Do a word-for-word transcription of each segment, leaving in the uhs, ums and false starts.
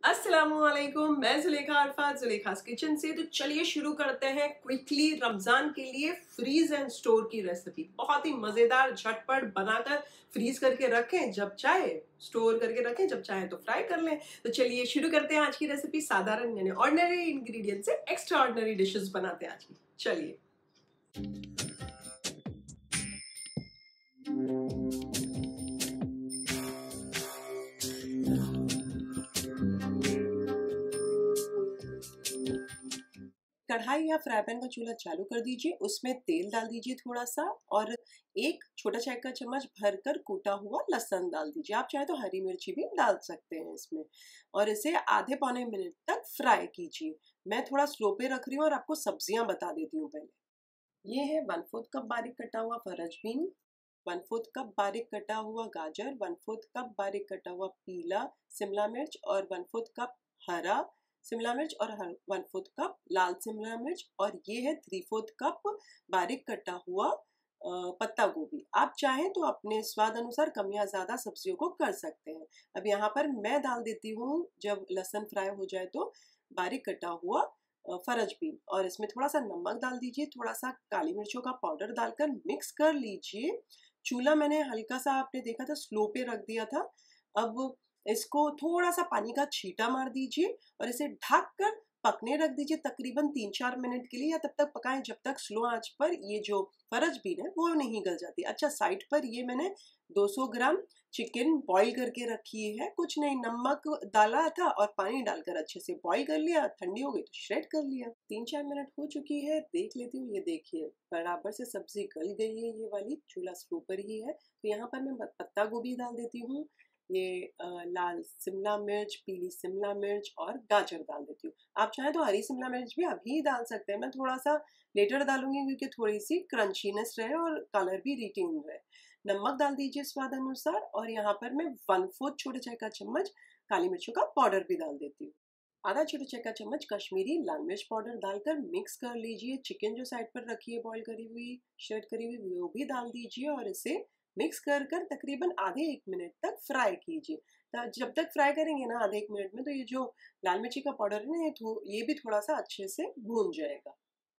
अस्सलामुअलैकुम, मैं जुलेखा अरफात जुलेखास किचन से। तो चलिए शुरू करते हैं क्विकली रमजान के लिए फ्रीज एंड स्टोर की रेसिपी। बहुत ही मजेदार झटपट बनाकर फ्रीज करके रखें, जब चाहे स्टोर करके रखें, जब चाहे तो फ्राई कर लें। तो चलिए शुरू करते हैं आज की रेसिपी। साधारण यानी ऑर्डिनरी इंग्रेडिएंट से एक्स्ट्रा ऑर्डिनरी डिशेस बनाते हैं आज की। चलिए कढ़ाई या फ्राई पैन का चूल्हा चालू कर दीजिए। उसमें तेल डाल दीजिए थोड़ा सा, और एक छोटा चाय का चम्मच भरकर कूटा हुआ लहसुन डाल दीजिए। आप चाहे तो हरी मिर्ची भी डाल सकते हैं इसमें, और इसे आधे पौने मिनट तक फ्राई कीजिए। मैं थोड़ा स्लो पे रख रही हूँ और आपको सब्जियां बता देती हूँ पहले। ये है वन फोर्थ कप बारीक कटा हुआ फरज बीन, वन फोर्थ कप बारीक कटा हुआ गाजर, वन फोर्थ कप बारीक कटा हुआ पीला शिमला मिर्च, और वन फोर्थ कप हरा शिमला मिर्च, और वन फोर्थ कप लाल शिमला मिर्च, और ये है थ्री फोर्थ कप बारीक कटा हुआ पत्ता गोभी। आप चाहें तो अपने स्वाद अनुसार कम या ज्यादा सब्जियों को कर सकते हैं। अब यहाँ पर मैं डाल देती हूँ, जब लहसुन फ्राई हो जाए तो, बारीक कटा हुआ फरज बीन, और इसमें थोड़ा सा नमक डाल दीजिए, थोड़ा सा काली मिर्चों का पाउडर डालकर मिक्स कर लीजिए। चूल्हा मैंने हल्का सा, आपने देखा था, स्लो पे रख दिया था। अब इसको थोड़ा सा पानी का छींटा मार दीजिए और इसे ढक कर पकने रख दीजिए तकरीबन तीन चार मिनट के लिए, या तब तक पकाएं जब तक स्लो आंच पर ये जो फरज बीन है वो नहीं गल जाती। अच्छा, साइड पर ये मैंने दो सौ ग्राम चिकन बॉईल करके रखी है। कुछ नहीं, नमक डाला था और पानी डालकर अच्छे से बॉईल कर लिया। ठंडी हो गई तो श्रेड कर लिया। तीन चार मिनट हो चुकी है, देख लेती हूँ। ये देखिए बराबर से सब्जी गल गई है। ये वाली चूल्हा स्लो पर ही है। तो यहाँ पर मैं पत्ता गोभी डाल देती हूँ, ये आ, लाल शिमला मिर्च, पीली शिमला मिर्च और गाजर डाल देती हूँ। आप चाहें तो हरी शिमला मिर्च भी अभी डाल सकते हैं। मैं थोड़ा सा लेटर डालूंगी क्योंकि थोड़ी सी क्रंचीनेस रहे और कलर भी रिटेन रहे। नमक डाल दीजिए स्वाद अनुसार, और यहाँ पर मैं वन फोर्थ छोटे चाय का चम्मच काली मिर्चों का पाउडर भी डाल देती हूँ। आधा छोटे चाय का चम्मच कश्मीरी लाल मिर्च पाउडर डालकर मिक्स कर लीजिए। चिकन जो साइड पर रखी है बॉईल करी हुई, श्रेड करी हुई, वो भी डाल दीजिए और इसे मिक्स कर कर तकरीबन आधे एक मिनट तक फ्राई कीजिए। जब तक फ्राई करेंगे ना आधे एक मिनट में, तो ये जो लाल मिर्ची का पाउडर है ना, ये ये भी थोड़ा सा अच्छे से भून जाएगा।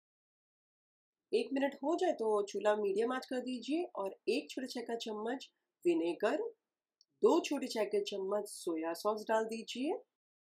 एक मिनट हो जाए तो चूल्हा मीडियम आंच कर दीजिए, और एक छोटे चाय का चम्मच विनेगर, दो छोटे चाय के चम्मच सोया सॉस डाल दीजिए,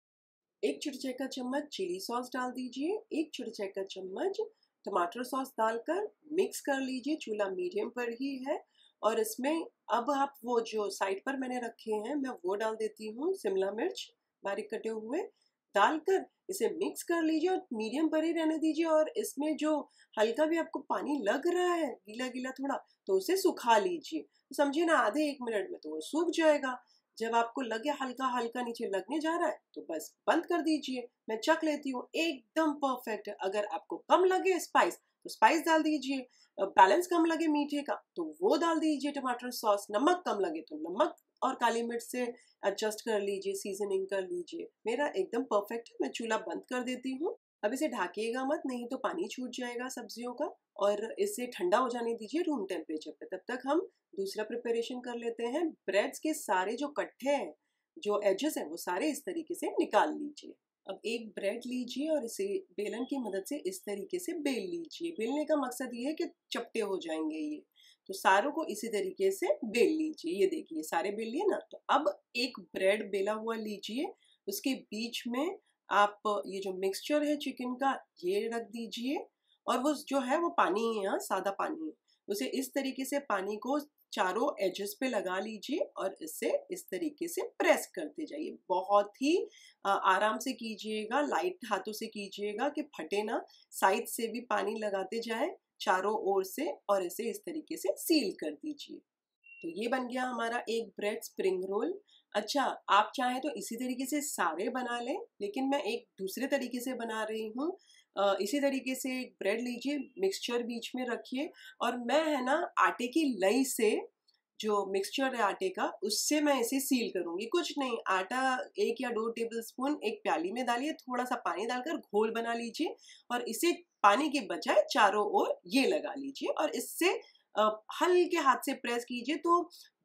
एक छोटे चाय का चम्मच चिली सॉस डाल दीजिए, एक छोटे चाय का चम्मच टमाटर सॉस डालकर मिक्स कर लीजिए। चूल्हा मीडियम पर ही है। और इसमें अब आप वो जो साइड पर मैंने रखे हैं, मैं वो डाल देती हूँ। शिमला मिर्च बारीक कटे हुए डालकर इसे मिक्स कर लीजिए और मीडियम पर ही रहने दीजिए। और इसमें जो हल्का भी आपको पानी लग रहा है, गीला गीला थोड़ा, तो उसे सुखा लीजिए। तो समझिए ना, आधे एक मिनट में तो वो सूख जाएगा। जब आपको लगे हल्का हल्का नीचे लगने जा रहा है तो बस बंद कर दीजिए। मैं चख लेती हूँ, एकदम परफेक्ट है। अगर आपको कम लगे स्पाइस तो स्पाइस डाल दीजिए, बैलेंस कम लगे मीठे का तो वो डाल दीजिए टमाटर सॉस, नमक कम लगे तो नमक और काली मिर्च से एडजस्ट कर लीजिए, सीजनिंग कर लीजिए। मेरा एकदम परफेक्ट है। मैं चूल्हा बंद कर देती हूँ। अब इसे ढाकिएगा मत, नहीं तो पानी छूट जाएगा सब्जियों का। और इसे ठंडा हो जाने दीजिए रूम टेम्परेचर पे। तब तक हम दूसरा प्रिपरेशन कर लेते हैं। ब्रेड्स के सारे जो कट्ठे हैं, जो एजेस हैं, वो सारे इस तरीके से निकाल लीजिए। अब एक ब्रेड लीजिए और इसे बेलन की मदद से इस तरीके से बेल लीजिए। बेलने का मकसद ये है कि चपटे हो जाएंगे ये। तो सारों को इसी तरीके से बेल लीजिए। ये देखिए सारे बेल लिए ना। तो अब एक ब्रेड बेला हुआ लीजिए, उसके बीच में आप ये जो मिक्सचर है चिकन का, ये रख दीजिए। और वो जो है वो पानी है, यहाँ सादा पानी है, उसे इस तरीके से पानी को चारों एजेस पे लगा लीजिए और इसे इस तरीके से प्रेस करते जाइए। बहुत ही आराम से कीजिएगा, लाइट हाथों से कीजिएगा कि फटे ना। साइड से भी पानी लगाते जाए चारों ओर से, और इसे इस तरीके से सील कर दीजिए। तो ये बन गया हमारा एक ब्रेड स्प्रिंग रोल। अच्छा, आप चाहें तो इसी तरीके से सारे बना लें, लेकिन मैं एक दूसरे तरीके से बना रही हूँ। इसी तरीके से एक ब्रेड लीजिए, मिक्सचर बीच में रखिए, और मैं है ना आटे की लई से, जो मिक्सचर है आटे का, उससे मैं इसे सील करूंगी। कुछ नहीं, आटा एक या दो टेबल स्पून एक प्याली में डालिए, थोड़ा सा पानी डालकर घोल बना लीजिए, और इसे पानी के बजाय चारों ओर ये लगा लीजिए, और इससे हल्के हाथ से प्रेस कीजिए तो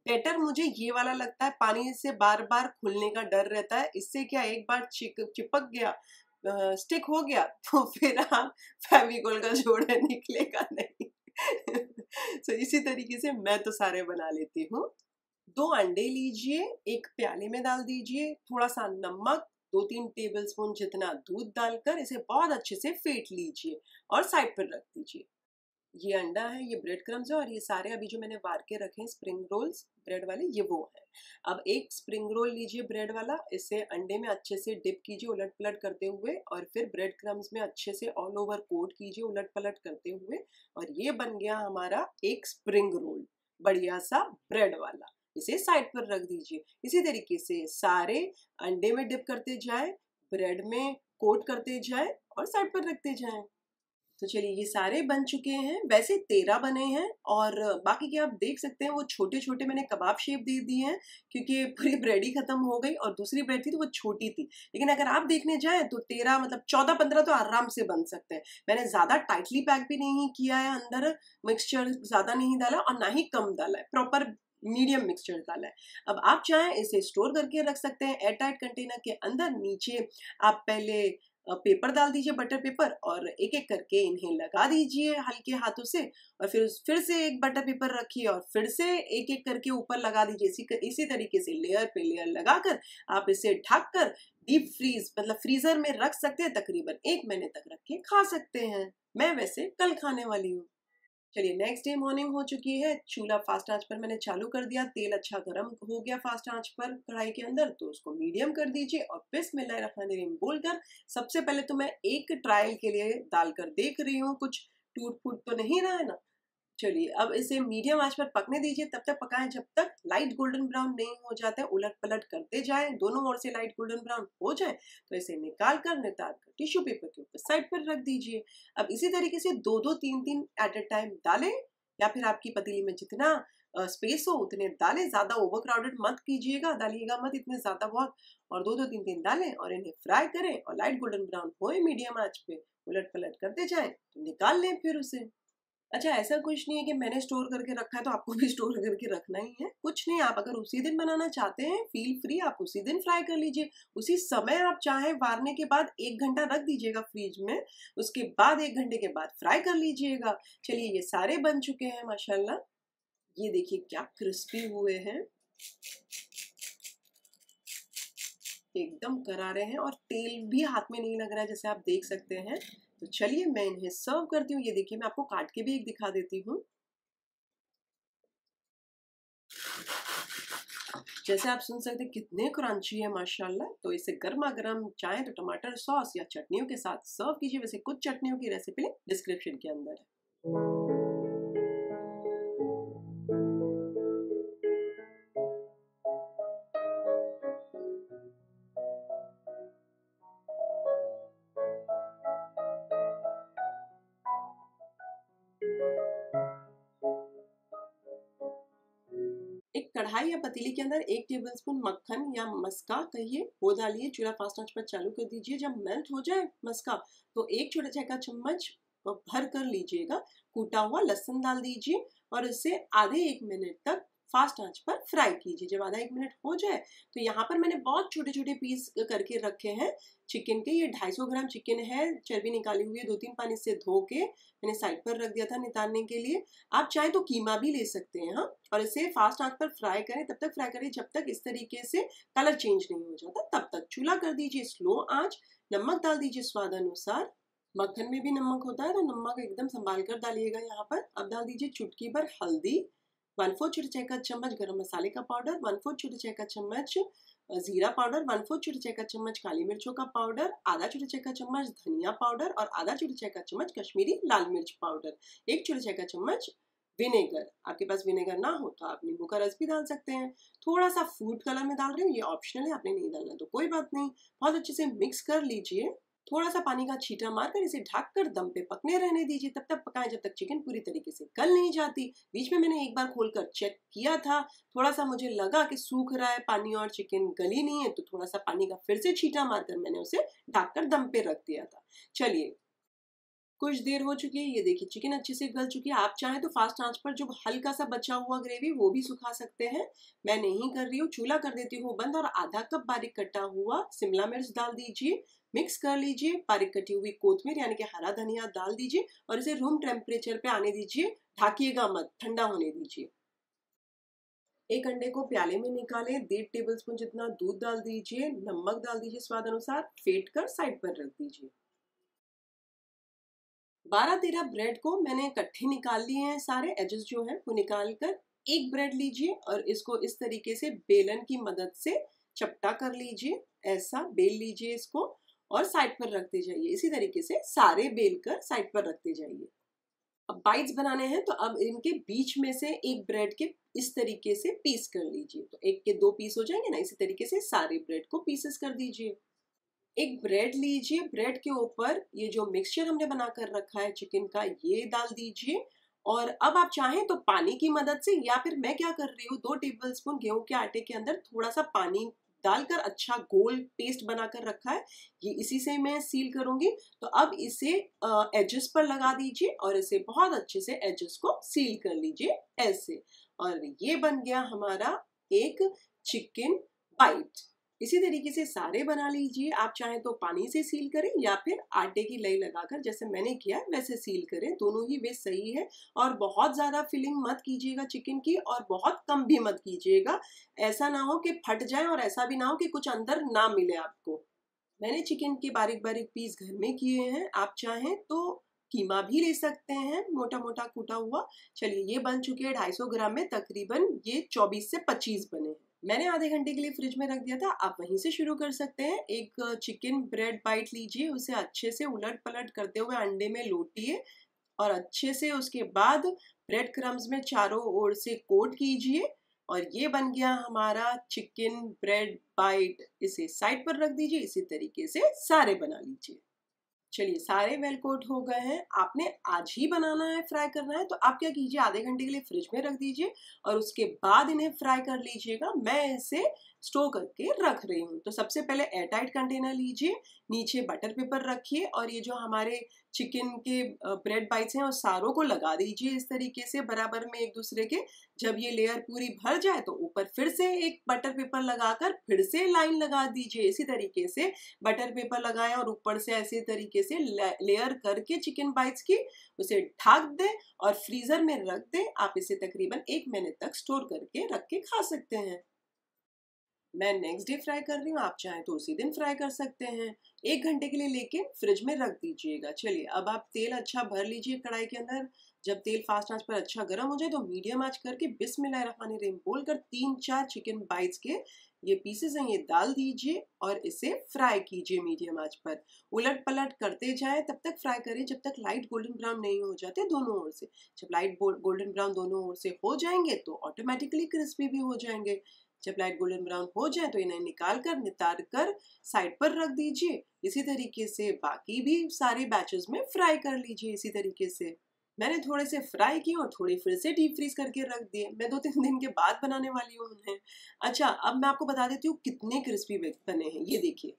बेटर मुझे ये वाला लगता है, पानी से बार बार खुलने का डर रहता है। इससे क्या एक बार चिक चिपक गया, स्टिक हो गया तो फिर आप फेविकोल का जोड़ा निकलेगा नहीं। so, इसी तरीके से मैं तो सारे बना लेती हूँ। दो अंडे लीजिए, एक प्याले में डाल दीजिए, थोड़ा सा नमक, दो तीन टेबलस्पून जितना दूध डालकर इसे बहुत अच्छे से फेंट लीजिए और साइड पर रख दीजिए। ये अंडा है, ये ब्रेड क्रम्स है और ये सारे अभी जो मैंने वार के रखे हैं स्प्रिंग रोल्स ब्रेड वाले, ये वो है। अब एक स्प्रिंग रोल लीजिए ब्रेड वाला, इसे अंडे में अच्छे से डिप कीजिए उलट पलट करते हुए और फिर ब्रेड क्रम्स में अच्छे से ऑल ओवर कोट कीजिए उलट पलट करते हुए, और ये बन गया हमारा एक स्प्रिंग रोल बढ़िया सा ब्रेड वाला। इसे साइड पर रख दीजिए। इसी तरीके से सारे अंडे में डिप करते जाए, ब्रेड में कोट करते जाए और साइड पर रखते जाए। तो चलिए ये सारे बन चुके हैं, वैसे तेरह बने हैं और बाकी के आप देख सकते हैं वो छोटे छोटे मैंने कबाब शेप दे दिए हैं क्योंकि पूरी ब्रेड ही खत्म हो गई और दूसरी ब्रेड थी तो वो छोटी थी। लेकिन अगर आप देखने जाएं तो तेरह मतलब चौदह पंद्रह तो आराम से बन सकते हैं। मैंने ज्यादा टाइटली पैक भी नहीं किया है, अंदर मिक्सचर ज्यादा नहीं डाला और ना ही कम डाला है, प्रॉपर मीडियम मिक्सचर डाला है। अब आप चाहें इसे स्टोर करके रख सकते हैं एयर टाइट कंटेनर के अंदर। नीचे आप पहले पेपर डाल दीजिए, बटर पेपर, और एक एक करके इन्हें लगा दीजिए हल्के हाथों से और फिर फिर से एक बटर पेपर रखिए और फिर से एक एक करके ऊपर लगा दीजिए। इसी इसी तरीके से लेयर पे लेयर लगाकर आप इसे ढक कर डीप फ्रीज मतलब फ्रीजर में रख सकते हैं, तकरीबन एक महीने तक रख के खा सकते हैं। मैं वैसे कल खाने वाली हूँ। चलिए नेक्स्ट डे मॉर्निंग हो चुकी है, चूल्हा फास्ट आंच पर मैंने चालू कर दिया, तेल अच्छा गर्म हो गया फास्ट आंच पर कढ़ाई के अंदर, तो उसको मीडियम कर दीजिए और बिस्मिल्लाहिर्रहमानिर्रहीम बोलकर सबसे पहले तो मैं एक ट्रायल के लिए डालकर देख रही हूँ, कुछ टूट फूट तो नहीं रहा है ना। चलिए अब इसे मीडियम आंच पर पकने दीजिए, तब तक पकाएं जब तक लाइट गोल्डन ब्राउन नहीं हो जाता है। उलट पलट करते जाएं, दोनों ओर से लाइट गोल्डन ब्राउन हो जाए तो इसे निकाल कर नितार कर टिश्यू पेपर के ऊपर साइड पर रख दीजिए। अब इसी तरीके से दो दो तीन तीन एट अ टाइम डालें या फिर आपकी पतीली में जितना स्पेस हो उतने डालें, ज्यादा ओवर क्राउडेड मत कीजिएगा, डालिएगा मत इतने ज्यादा बहुत, और दो दो तीन तीन डालें और इन्हें फ्राई करें और लाइट गोल्डन ब्राउन होए मीडियम आंच पे, उलट पलट करते जाएं तो निकाल लें फिर उसे। अच्छा ऐसा कुछ नहीं है कि मैंने स्टोर करके रखा है तो आपको भी स्टोर करके रखना ही है, कुछ नहीं। आप अगर उसी दिन बनाना चाहते हैं फील फ्री, आप उसी दिन फ्राई कर लीजिए, उसी समय आप चाहें वारने के बाद एक घंटा रख दीजिएगा फ्रिज में, उसके बाद एक घंटे के बाद फ्राई कर लीजिएगा। चलिए ये सारे बन चुके हैं माशाल्लाह, ये देखिए क्या क्रिस्पी हुए हैं, एकदम करारे हैं और तेल भी हाथ में नहीं लग रहा है जैसे आप देख सकते हैं। तो चलिए मैं इन्हें सर्व करती हूँ। ये देखिए मैं आपको काट के भी एक दिखा देती हूँ। जैसे आप सुन सकते हैं कितने क्रंची है माशाल्लाह। तो इसे गर्मा गर्म चाहे तो टमाटर सॉस या चटनियों के साथ सर्व कीजिए। वैसे कुछ चटनियों की रेसिपी डिस्क्रिप्शन के अंदर है। एक कढ़ाई या पतीली के अंदर एक टेबलस्पून मक्खन या मस्का कहिए वो डालिए, चूल्हा फास्ट आंच पर चालू कर दीजिए। जब मेल्ट हो जाए मस्का तो एक छोटा चाय का चम्मच भर कर लीजिएगा, कूटा हुआ लहसुन डाल दीजिए और इसे आधे एक मिनट तक फास्ट आंच पर फ्राई कीजिए। जब आधा एक मिनट हो जाए तो यहाँ पर मैंने बहुत छोटे छोटे पीस करके रखे हैं चिकन के। ये ढाई सौ ग्राम चिकन है, चर्बी निकाली हुई है, दो तीन पानी से धो के मैंने साइड पर रख दिया था नितारने के लिए। आप चाहे तो कीमा भी ले सकते हैं हाँ, और इसे फास्ट आंच पर फ्राई करें, तब तक फ्राई करें जब तक इस तरीके से कलर चेंज नहीं हो जाता, तब तक चूल्हा कर दीजिए स्लो आंच। नमक डाल दीजिए स्वाद अनुसार, मक्खन में भी नमक होता है तो नमक एकदम संभाल कर डालिएगा यहाँ पर। अब डाल दीजिए चुटकी भर हल्दी, वन फोर्थ छोटे चाय का चम्मच गरम मसाले का पाउडर, वन फोर्थ छोटे चाय का चम्मच जीरा पाउडर, वन फोर्थ छोटे चाय का चम्मच काली मिर्चों का पाउडर, आधा छोटे चाय का चम्मच धनिया पाउडर और आधा छोटे चाय का चम्मच कश्मीरी लाल मिर्च पाउडर, एक छोटे चाय का चम्मच विनेगर। आपके पास विनेगर ना हो तो आप नींबू का रस भी डाल सकते हैं। थोड़ा सा फूड कलर में डाल रही हूँ, ये ऑप्शनल है, आपने नहीं डालना तो कोई बात नहीं। बहुत अच्छे से मिक्स कर लीजिए, थोड़ा सा पानी का छींटा मारकर इसे ढककर दम पे पकने रहने दीजिए। तब तक पकाएं जब तक चिकन पूरी तरीके से गल नहीं जाती। बीच में मैंने एक बार खोलकर चेक किया था, थोड़ा सा मुझे लगा कि सूख रहा है पानी और चिकन गली नहीं है, तो थोड़ा सा पानी का फिर से छींटा मारकर मैंने उसे ढककर दम पे रख दिया था। चलिए कुछ देर हो चुकी है, ये देखिए चिकन अच्छे से गल चुकी है। आप चाहें तो फास्ट आंच पर जो हल्का सा बचा हुआ ग्रेवी वो भी सुखा सकते हैं। मैं नहीं कर रही हूँ, चूल्हा कर देती हूँ बंद और आधा कप बारीक कटा हुआ शिमला मिर्च डाल दीजिए। मिक्स कर लीजिए। बारीक कटी हुई कोथमीर यानी कि हरा धनिया डाल दीजिए और इसे रूम टेम्परेचर पे आने दीजिए। ढाकिएगा मत, ठंडा होने दीजिए। एक अंडे को प्याले में निकालें, डेढ़ टेबलस्पून जितना दूध डाल दीजिए, नमक डाल दीजिए स्वाद अनुसार, फेंट कर साइड पर रख दीजिए। बारह तेरह ब्रेड को मैंने इकट्ठे निकाल लिए हैं, सारे एजेस जो हैं वो निकाल कर एक ब्रेड लीजिए और इसको इस तरीके से बेलन की मदद से चपटा कर लीजिए। ऐसा बेल लीजिए इसको और साइड पर रखते जाइए। इसी तरीके से सारे बेल कर साइड पर रखते जाइए। अब बाइट्स बनाने हैं तो अब इनके बीच में से एक ब्रेड के इस तरीके से पीस कर लीजिए। तो एक के दो पीस हो जाएंगे ना, इसी तरीके से सारे ब्रेड को पीसेस कर दीजिए। एक ब्रेड लीजिए, ब्रेड के ऊपर ये जो मिक्सचर हमने बनाकर रखा है चिकन का ये डाल दीजिए और अब आप चाहें तो पानी की मदद से, या फिर मैं क्या कर रही हूँ, दो टेबलस्पून गेहूं के आटे के अंदर थोड़ा सा पानी डालकर अच्छा गोल पेस्ट बनाकर रखा है, ये इसी से मैं सील करूंगी। तो अब इसे एजेस पर लगा दीजिए और इसे बहुत अच्छे से एजेस को सील कर लीजिए ऐसे। और ये बन गया हमारा एक चिकन बाइट। इसी तरीके से सारे बना लीजिए। आप चाहें तो पानी से सील करें या फिर आटे की लई लगाकर जैसे मैंने किया है वैसे सील करें, दोनों ही वे सही है। और बहुत ज़्यादा फिलिंग मत कीजिएगा चिकन की और बहुत कम भी मत कीजिएगा, ऐसा ना हो कि फट जाए और ऐसा भी ना हो कि कुछ अंदर ना मिले आपको। मैंने चिकन के बारीक बारीक पीस घर में किए हैं, आप चाहें तो कीमा भी ले सकते हैं मोटा मोटा कूटा हुआ। चलिए ये बन चुके हैं ढाई सौ ग्राम में, तकरीबन ये चौबीस से पच्चीस बने हैं। मैंने आधे घंटे के लिए फ्रिज में रख दिया था, आप वहीं से शुरू कर सकते हैं। एक चिकन ब्रेड बाइट लीजिए, उसे अच्छे से उलट पलट करते हुए अंडे में लौटिए और अच्छे से उसके बाद ब्रेड क्रम्स में चारों ओर से कोट कीजिए और ये बन गया हमारा चिकन ब्रेड बाइट। इसे साइड पर रख दीजिए। इसी तरीके से सारे बना लीजिए। चलिए सारे वेल कोट हो गए हैं। आपने आज ही बनाना है, फ्राई करना है, तो आप क्या कीजिए, आधे घंटे के लिए फ्रिज में रख दीजिए और उसके बाद इन्हें फ्राई कर लीजिएगा। मैं इसे स्टोर करके रख रही हूँ। तो सबसे पहले एयरटाइट कंटेनर लीजिए, नीचे बटर पेपर रखिए और ये जो हमारे चिकन के ब्रेड बाइट्स हैं उस सारों को लगा दीजिए इस तरीके से बराबर में एक दूसरे के। जब ये लेयर पूरी भर जाए तो ऊपर फिर से एक बटर पेपर लगाकर फिर से लाइन लगा दीजिए। इसी तरीके से बटर पेपर लगाएं और ऊपर से ऐसे तरीके से लेयर करके चिकन बाइट्स की उसे ढक दें और फ्रीजर में रख दें। आप इसे तकरीबन एक महीने तक स्टोर करके रख के खा सकते हैं। मैं नेक्स्ट डे फ्राई कर रही हूँ, आप चाहें तो उसी दिन फ्राई कर सकते हैं। एक घंटे के लिए लेके फ्रिज में रख दीजिएगा। चलिए अब आप तेल अच्छा भर लीजिए कढ़ाई के अंदर। जब तेल फास्ट आंच पर अच्छा गर्म हो जाए तो मीडियम आंच करके बिस्मिल्लाहिर्रहमानिर्रहीम बोलकर तीन चार चिकन बाइट्स के ये पीसेस हैं ये डाल दीजिए और इसे फ्राई कीजिए मीडियम आंच पर। उलट पलट करते जाए, तब तक फ्राई करें जब तक लाइट गोल्डन ब्राउन नहीं हो जाते दोनों ओर से। जब लाइट गोल्डन ब्राउन दोनों ओर से हो जाएंगे तो ऑटोमेटिकली क्रिस्पी भी हो जाएंगे। जब लाइट गोल्डन ब्राउन हो जाए तो इन्हें निकाल कर नितार कर साइड पर रख दीजिए। इसी तरीके से बाकी भी सारे बैचेस में फ्राई कर लीजिए। इसी तरीके से मैंने थोड़े से फ्राई किए और थोड़े फिर से डीप फ्रीज करके रख दिए। मैं दो तीन दिन के बाद बनाने वाली हूँ उन्हें। अच्छा अब मैं आपको बता देती हूँ कितने क्रिस्पी बने हैं। ये देखिए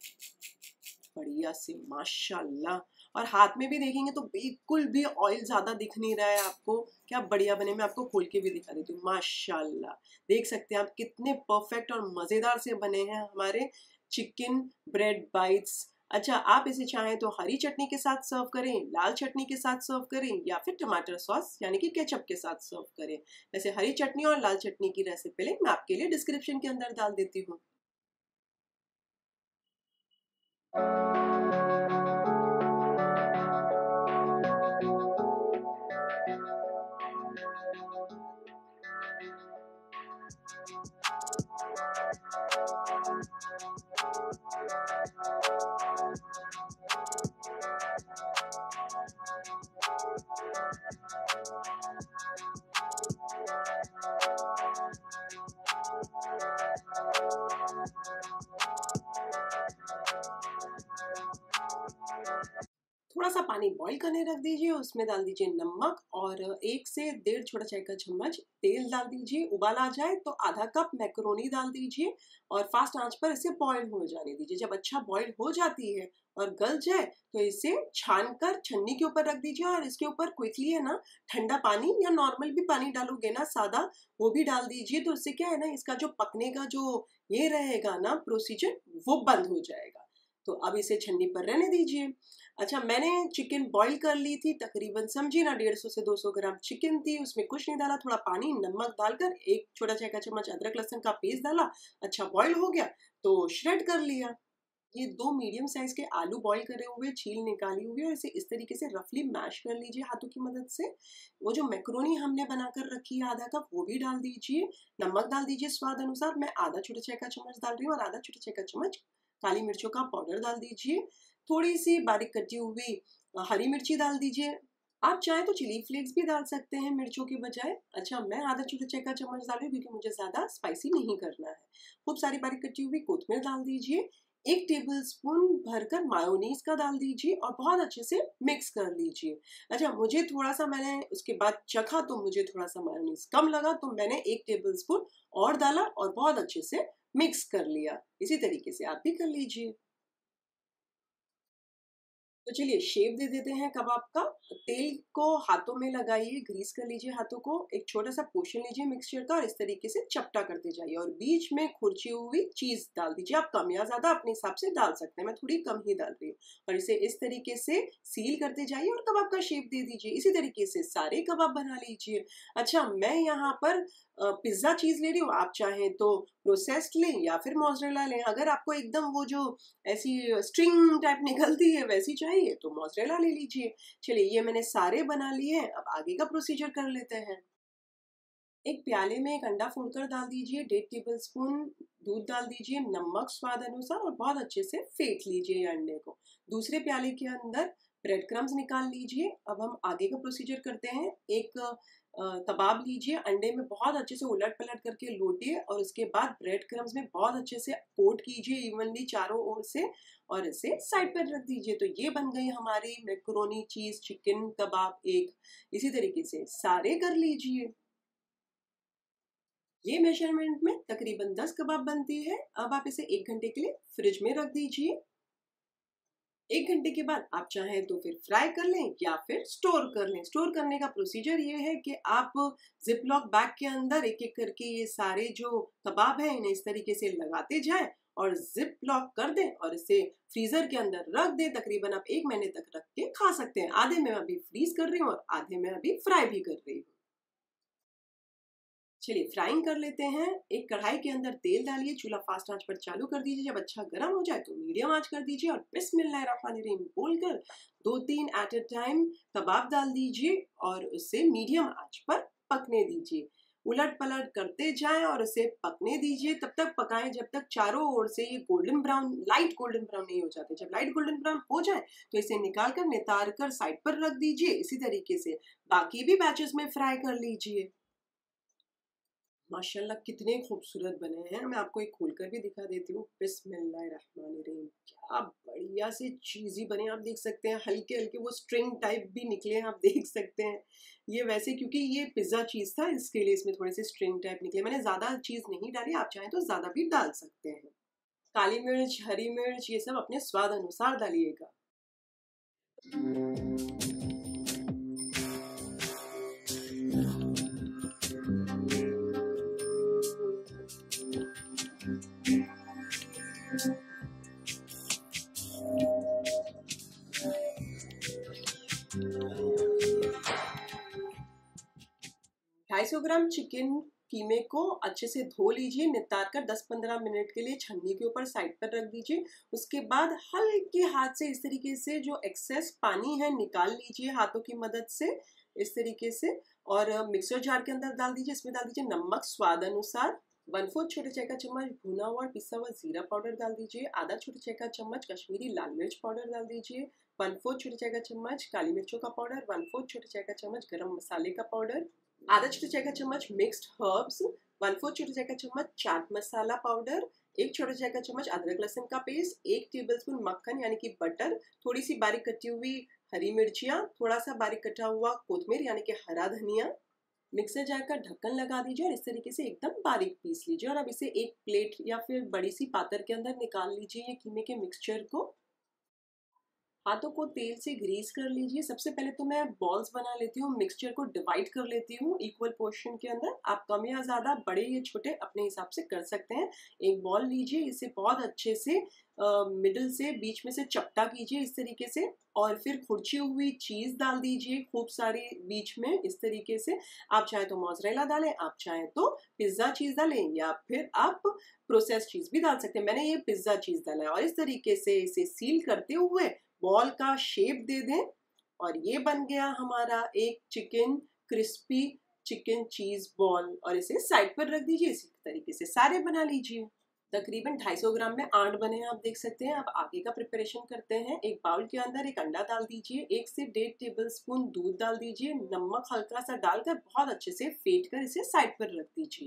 बढ़िया से माशाल्लाह, और हाथ में भी देखेंगे तो बिल्कुल भी ऑयल ज्यादा दिख नहीं रहा है आपको। क्या बढ़िया बने, मैं आपको खोल के भी दिखा देती हूँ। माशाल्लाह देख सकते हैं आप कितने परफेक्ट और मजेदार से बने हैं हमारे चिकन ब्रेड बाइट्स। अच्छा आप इसे चाहें तो हरी चटनी के साथ सर्व करें, लाल चटनी के साथ सर्व करें या फिर टमाटर सॉस यानी कि केचप के साथ सर्व करें। वैसे हरी चटनी और लाल चटनी की रेसिपी लिंक मैं आपके लिए डिस्क्रिप्शन के अंदर डाल देती हूँ। थोड़ा सा पानी बॉईल करने रख दीजिए, उसमें डाल दीजिए नमक और एक से डेढ़ छोटा चाय का चम्मच तेल डाल दीजिए। उबाल आ जाए तो आधा कप मैक्रोनी डाल दीजिए और फास्ट आंच पर इसे बॉईल हो जाने दीजिए। जब अच्छा बॉईल हो जाती है और गल जाए तो इसे छान कर छन्नी के ऊपर रख दीजिए और इसके ऊपर क्विकली है ना ठंडा पानी या नॉर्मल भी पानी डालोगे ना सादा, वो भी डाल दीजिए। तो इससे क्या है ना, इसका जो पकने का जो ये रहेगा ना प्रोसीजर, वो बंद हो जाएगा। तो अब इसे छन्नी पर रहने दीजिए। अच्छा, मैंने चिकन बॉईल कर ली थी, तकरीबन समझिए ना डेढ़ सौ से दो सौ ग्राम चिकन थी। उसमें कुछ नहीं डाला, थोड़ा पानी नमक डालकर एक छोटा चाय का चम्मच अदरक लहसुन का पेस्ट डाला। अच्छा बॉईल हो गया तो श्रेड कर लिया। ये दो मीडियम साइज के आलू बॉईल करे हुए, छील निकाली हुई, और इसे इस तरीके से रफली मैश कर लीजिए हाथों की मदद से। वो जो मैक्रोनी हमने बनाकर रखी है आधा कप, वो भी डाल दीजिए। नमक डाल दीजिए स्वाद अनुसार। मैं आधा छोटा चाय का चम्मच डाल रही हूँ और आधा छोटा चाय का चम्मच काली मिर्चों का पाउडर डाल दीजिए। थोड़ी सी बारीक कटी हुई हरी मिर्ची डाल दीजिए। आप चाहें तो चिली फ्लेक्स भी डाल सकते हैं मिर्चों के बजाय। अच्छा, मैं आधा छोटा चाय का चम्मच डाल रही हूँ क्योंकि मुझे ज्यादा स्पाइसी नहीं करना है। खूब सारी बारीक कटी हुई कोथमीर डाल दीजिए। एक टेबलस्पून भरकर मायोनीज का डाल दीजिए और बहुत अच्छे से मिक्स कर लीजिए। अच्छा, मुझे थोड़ा सा, मैंने उसके बाद चखा तो मुझे थोड़ा सा मायोनीज कम लगा, तो मैंने एक टेबलस्पून और डाला और बहुत अच्छे से मिक्स कर लिया। इसी तरीके से आप भी कर लीजिए। तो चलिए शेप दे देते हैं कबाब का। तेल को हाथों में लगाइए, ग्रीस कर लीजिए हाथों को। एक छोटा सा पोर्शन लीजिए मिक्सचर का और इस तरीके से चपटा करते जाइए और बीच में खुरची हुई चीज डाल दीजिए। आप कम या ज्यादा अपने हिसाब से डाल सकते हैं, मैं थोड़ी कम ही डाल रही हूँ। और इसे इस तरीके से सील करते जाइए और कबाब का शेप दे दीजिए। इसी तरीके से सारे कबाब बना लीजिए। अच्छा, मैं यहाँ पर पिज्जा चीज ले रही हूँ, आप चाहें तो प्रोसेस्ड लें या फिर मोज़रेला लें। अगर आपको एकदम वो जो ऐसी स्ट्रिंग टाइप निकलती है वैसी चाहिए तो मोज़रेला ले लीजिए। चलिए, ये मैंने सारे बना लिए हैं, अब आगे का प्रोसीजर कर लेते हैं। एक प्याले में एक अंडा फोड़कर डाल दीजिए, डेढ़ टेबल स्पून दूध डाल दीजिए, नमक स्वाद अनुसार और बहुत अच्छे से फेंट लीजिए अंडे को। दूसरे प्याले के अंदर ब्रेड क्रम्स निकाल लीजिए। अब हम आगे का प्रोसीजर करते हैं। एक कबाब लीजिए, अंडे में बहुत अच्छे से उलट पलट करके लोटिए और उसके बाद ब्रेड क्रम्स में बहुत अच्छे से कोट कीजिए इवनली चारों ओर से और इसे साइड पर रख दीजिए। तो ये बन गई हमारी मैक्रोनी चीज चिकन कबाब एक। इसी तरीके से सारे कर लीजिए। ये मेजरमेंट में तकरीबन दस कबाब बनती है। अब आप इसे एक घंटे के लिए फ्रिज में रख दीजिए। एक घंटे के बाद आप चाहें तो फिर फ्राई कर लें या फिर स्टोर कर लें। स्टोर करने का प्रोसीजर ये है कि आप जिप लॉक बैग के अंदर एक एक करके ये सारे जो कबाब हैं इन्हें इस तरीके से लगाते जाएं और जिप लॉक कर दें और इसे फ्रीजर के अंदर रख दें। तकरीबन आप एक महीने तक रख के खा सकते हैं। आधे में अभी फ्रीज कर रही हूँ और आधे में अभी फ्राई भी कर रही हूँ। चलिए फ्राइंग कर लेते हैं। एक कढ़ाई के अंदर तेल डालिए, चूल्हा फास्ट आंच पर चालू कर दीजिए। जब अच्छा गर्म हो जाए तो मीडियम आंच कर दीजिए और बिस्मिल्लाहिर्रहमानिर्रहीम बोलकर दो तीन एट अ टाइम कबाब डाल दीजिए और उसे मीडियम आंच पर पकने दीजिए। उलट पलट करते जाएं और उसे पकने दीजिए। तब तक पकाएं जब तक चारों ओर से ये golden brown, light golden brown नहीं हो जाते। जब लाइट गोल्डन ब्राउन हो जाए तो इसे निकाल कर नितार कर साइड पर रख दीजिए। इसी तरीके से बाकी भी बैचेस में फ्राई कर लीजिए। माशाल्लाह कितने खूबसूरत बने हैं। मैं आपको एक खोलकर भी दिखा देती हूँ। बिस्मिल्लाहिर्रहमानिर्रहीम, क्या बढ़िया से चीज़ी बने। आप देख सकते हैं हल्के हल्के वो स्ट्रिंग टाइप भी निकले हैं, आप देख सकते हैं। ये वैसे क्योंकि ये पिज़्ज़ा चीज़ था इसके लिए इसमें थोड़े से स्ट्रिंग टाइप निकले। मैंने ज़्यादा चीज़ नहीं डाली, आप चाहें तो ज़्यादा भी डाल सकते हैं। काली मिर्च, हरी मिर्च ये सब अपने स्वाद अनुसार डालिएगा। ढाई सौ ग्राम चिकन कीमे को अच्छे से धो लीजिए, नितार कर दस पंद्रह मिनट के लिए छन्नी के ऊपर साइड पर रख दीजिए। उसके बाद हल्के हाथ से इस तरीके से जो एक्सेस पानी है निकाल लीजिए हाथों की मदद से इस तरीके से और मिक्सर जार के अंदर डाल दीजिए। इसमें डाल दीजिए नमक स्वाद अनुसार, वन फोर्थ छोटे चाय का चम्मच भुना हुआ पिसा हुआ जीरा पाउडर डाल दीजिए, आधा छोटे चाय का चम्मच कश्मीरी लाल मिर्च पाउडर डाल दीजिए, वन फोर्थ छोटे चाय का चम्मच काली मिर्चों का पाउडर, वन फोर्थ छोटे चाय का चम्मच गरम मसाले का पाउडर, आधा छोटे चाय का चम्मच मिक्स्ड हर्ब्स, वन फोर्थ छोटे चाय का चम्मच चाट मसाला पाउडर, एक छोटा चाय का चम्मच अदरक लहसुन का पेस्ट, एक टेबलस्पून मक्खन यानी कि बटर, थोड़ी सी बारीक कटी हुई हरी मिर्चियाँ, थोड़ा सा बारीक कटा हुआ कोथमीर यानी कि हरा धनिया। मिक्सर जार का ढक्कन लगा दीजिए और इस तरीके से एकदम बारीक पीस लीजिए और अब इसे एक प्लेट या फिर बड़ी सी पात्र के अंदर निकाल लीजिए ये कीमे के मिक्सचर को। हाथों को तेल से ग्रीस कर लीजिए। सबसे पहले तो मैं बॉल्स बना लेती हूँ, मिक्सचर को डिवाइड कर लेती हूँ इक्वल पोर्शन के अंदर। आप कम या ज़्यादा, बड़े या छोटे अपने हिसाब से कर सकते हैं। एक बॉल लीजिए, इसे बहुत अच्छे से मिडिल से बीच में से चपटा कीजिए इस तरीके से, और फिर खुरची हुई चीज़ डाल दीजिए खूब सारी बीच में इस तरीके से। आप चाहे तो मोज़रेला डालें, आप चाहे तो पिज़्ज़ा चीज़ डालें, या फिर आप प्रोसेस चीज़ भी डाल सकते हैं। मैंने ये पिज़्ज़ा चीज़ डाला है और इस तरीके से इसे सील करते हुए बॉल का शेप दे दें और ये बन गया हमारा एक chicken crispy chicken cheese ball. और इसे साइड पर रख दीजिए। इसी तरीके से सारे बना लीजिए। तकरीबन दो सौ पचास ग्राम में आठ बने हैं, आप देख सकते हैं। अब आगे का प्रिपरेशन करते हैं। एक बाउल के अंदर एक अंडा डाल दीजिए, एक से डेढ़ टेबल स्पून दूध डाल दीजिए, नमक हल्का सा डालकर बहुत अच्छे से फेंट कर इसे साइड पर रख दीजिए।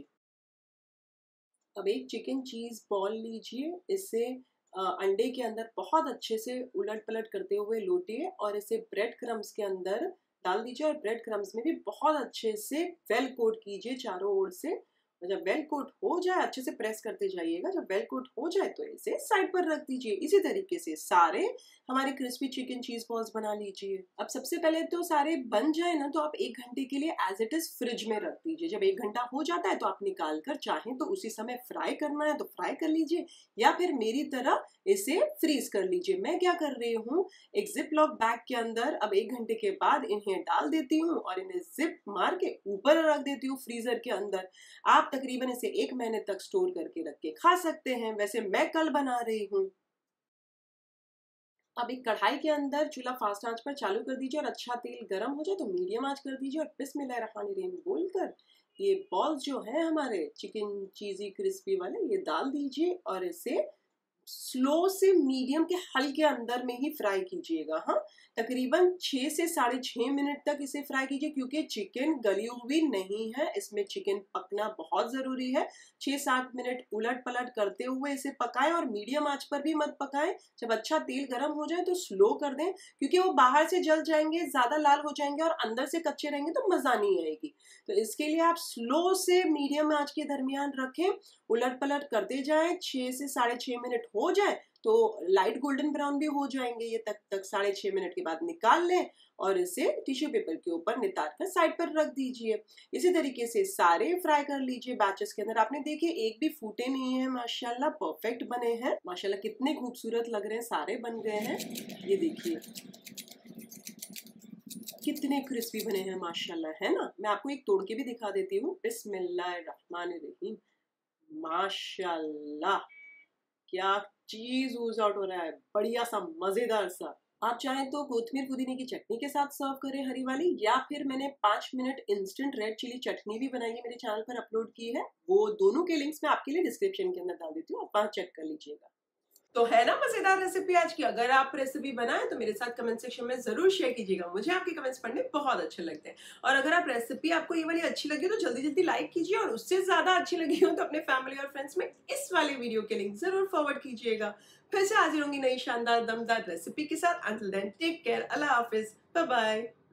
अब एक चिकन चीज बॉल लीजिए, इसे अंडे के अंदर बहुत अच्छे से उलट पलट करते हुए लौटिए और इसे ब्रेड क्रम्स के अंदर डाल दीजिए और ब्रेड क्रम्स में भी बहुत अच्छे से वेल कोट कीजिए चारों ओर से। और जब वेल कोट हो जाए, अच्छे से प्रेस करते जाइएगा। जब वेल कोट हो जाए तो इसे साइड पर रख दीजिए। इसी तरीके से सारे हमारे क्रिस्पी चिकन चीज बॉल्स बना लीजिए। अब सबसे पहले तो सारे बन जाए ना तो आप एक घंटे के लिए एज इट इज फ्रिज में रख दीजिए। जब एक घंटा हो जाता है तो आप निकाल कर चाहें तो उसी समय फ्राई करना है तो फ्राई कर लीजिए, या फिर मेरी तरह इसे फ्रीज कर लीजिए। मैं क्या कर रही हूँ, एक जिप लॉक बैग के अंदर अब एक घंटे के बाद इन्हें डाल देती हूँ और इन्हें जिप मार के ऊपर रख देती हूँ फ्रीजर के अंदर। आप तकरीबन इसे एक महीने तक स्टोर करके रख के खा सकते हैं। वैसे मैं कल बना रही हूँ। अब एक कढ़ाई के अंदर चूल्हा फास्ट आंच पर चालू कर दीजिए और अच्छा तेल गर्म हो जाए तो मीडियम आंच कर दीजिए और बिस्मिल्लाहिर्रहमानिर्रहीम बोलकर ये बॉल्स जो है हमारे चिकन चीजी क्रिस्पी वाले ये डाल दीजिए और इसे स्लो से मीडियम के हल्के अंदर में ही फ्राई कीजिएगा। हाँ, तकरीबन छः से साढ़े छः मिनट तक इसे फ्राई कीजिए क्योंकि चिकन गली हुई नहीं है, इसमें चिकन पकना बहुत ज़रूरी है। छः सात मिनट उलट पलट करते हुए इसे पकाएं और मीडियम आंच पर भी मत पकाएं। जब अच्छा तेल गर्म हो जाए तो स्लो कर दें क्योंकि वो बाहर से जल जाएंगे, ज़्यादा लाल हो जाएंगे और अंदर से कच्चे रहेंगे तो मज़ा नहीं आएगी। तो इसके लिए आप स्लो से मीडियम आंच के दरमियान रखें, उलट पलट करते जाएं। छः से साढ़े छः मिनट हो जाए तो लाइट गोल्डन ब्राउन भी हो जाएंगे ये, तक तक साढ़े छः मिनट के बाद निकाल लें और इसे टिश्यू पेपर के ऊपर नितार कर साइड पर रख दीजिए। इसी तरीके से सारे फ्राई कर लीजिए बैचेस के अंदर। आपने देखे एक भी फूटे नहीं है, माशाल्लाह परफेक्ट बने हैं। माशाल्लाह कितने खूबसूरत लग रहे हैं, सारे बन गए हैं। ये देखिए कितने क्रिस्पी बने हैं माशाल्लाह, है ना। मैं आपको एक तोड़ के भी दिखा देती हूँ। बिस्मिल्लाहिर्रहमानिर्रहीम, माशाल्लाह क्या चीज ऊज आउट हो रहा है, बढ़िया सा मजेदार सा। आप चाहें तो कोथमीर पुदीने की चटनी के साथ सर्व करें हरी वाली, या फिर मैंने पाँच मिनट इंस्टेंट रेड चिली चटनी भी बनाई है, मेरे चैनल पर अपलोड की है। वो दोनों के लिंक्स मैं आपके लिए डिस्क्रिप्शन के अंदर डाल देती हूँ, आप वहाँ चेक कर लीजिएगा। तो है ना मजेदार रेसिपी आज की। अगर आप रेसिपी बनाएं तो मेरे साथ कमेंट सेक्शन में जरूर शेयर कीजिएगा, मुझे आपके कमेंट्स पढ़ने बहुत अच्छे लगते हैं। और अगर आप रेसिपी आपको ये वाली अच्छी लगी तो जल्दी जल्दी लाइक कीजिए, और उससे ज्यादा अच्छी लगी हो तो अपने फैमिली और फ्रेंड्स में इस वाले वीडियो के लिंक जरूर फॉरवर्ड कीजिएगा। फिर से हाजिर होंगी नई शानदार दमदार रेसिपी के साथ। अंटिल देन टेक केयर, अल्लाह हाफिज, बाय बाय।